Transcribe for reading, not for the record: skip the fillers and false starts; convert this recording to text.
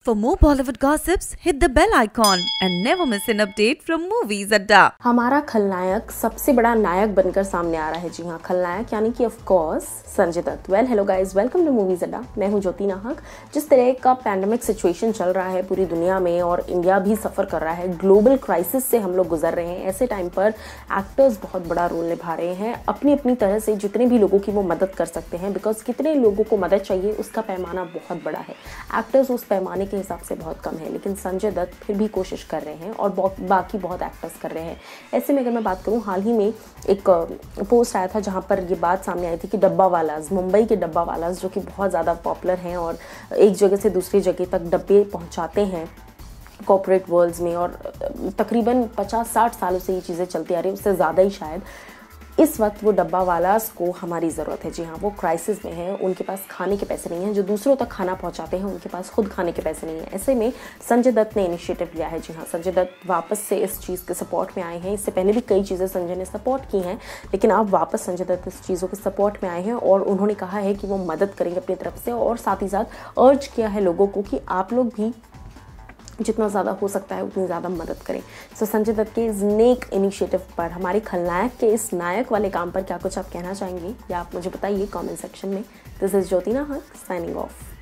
For more Bollywood gossips, hit the bell icon and never miss an update from Movies Adda। हमारा खलनायक सबसे बड़ा नायक बनकर सामने आ रहा है। जी हाँ, खलनायक यानी कि of course Sanjay Dutt. Hello guys, welcome to movies Adda. मैं हूँ ज्योति नाहक। जिस तरह का पैंडेमिक सिचुएशन चल रहा है पूरी दुनिया में और इंडिया भी सफ़र कर रहा है, ग्लोबल क्राइसिस से हम लोग गुजर रहे हैं। ऐसे टाइम पर एक्टर्स बहुत बड़ा रोल निभा रहे हैं अपनी अपनी तरह से, जितने भी लोगों की वो मदद कर सकते हैं। बिकॉज कितने लोगों को मदद चाहिए उसका पैमाना बहुत बड़ा है, एक्टर्स उस पैमाने के हिसाब से बहुत कम है। लेकिन संजय दत्त फिर भी कोशिश कर रहे हैं और बाकी बहुत एक्टर्स कर रहे हैं। ऐसे में अगर मैं बात करूं, हाल ही में एक पोस्ट आया था जहां पर ये बात सामने आई थी कि डब्बा वालाज, मुंबई के डब्बा वालाज जो कि बहुत ज़्यादा पॉपुलर हैं और एक जगह से दूसरी जगह तक डब्बे पहुंचाते हैं कॉर्पोरेट वर्ल्ड्स में, और तकरीबन 50-60 सालों से ये चीज़ें चलती आ रही है, उससे ज़्यादा ही शायद। इस वक्त वो डब्बा वालास को हमारी ज़रूरत है। जी हाँ, वो क्राइसिस में है, उनके पास खाने के पैसे नहीं हैं। जो दूसरों तक खाना पहुंचाते हैं उनके पास खुद खाने के पैसे नहीं हैं। ऐसे में संजय दत्त ने इनिशिएटिव लिया है। जी हाँ, संजय दत्त वापस से इस चीज़ के सपोर्ट में आए हैं। इससे पहले भी कई चीज़ें संजय ने सपोर्ट की हैं, लेकिन अब वापस संजय दत्त इस चीज़ों के सपोर्ट में आए हैं और उन्होंने कहा है कि वो मदद करेंगे अपनी तरफ से, और साथ ही साथ अर्ज किया है लोगों को कि आप लोग भी जितना ज़्यादा हो सकता है उतनी ज़्यादा मदद करें। सो संजय दत्त के इस नेक इनिशिएटिव पर, हमारे खलनायक के इस नायक वाले काम पर क्या कुछ आप कहना चाहेंगे या आप मुझे बताइए कमेंट सेक्शन में। This is Jyoti Nahak signing of.